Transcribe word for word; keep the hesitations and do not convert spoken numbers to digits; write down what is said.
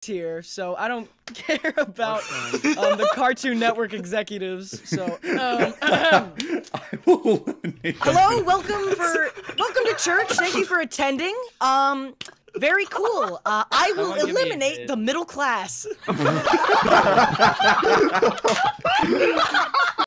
tier, so I don't care about um, the Cartoon Network executives. So, um, I will eliminate hello, welcome for welcome to church. Thank you for attending. Um, very cool. Uh, I will Someone give me a eliminate bid. the middle class.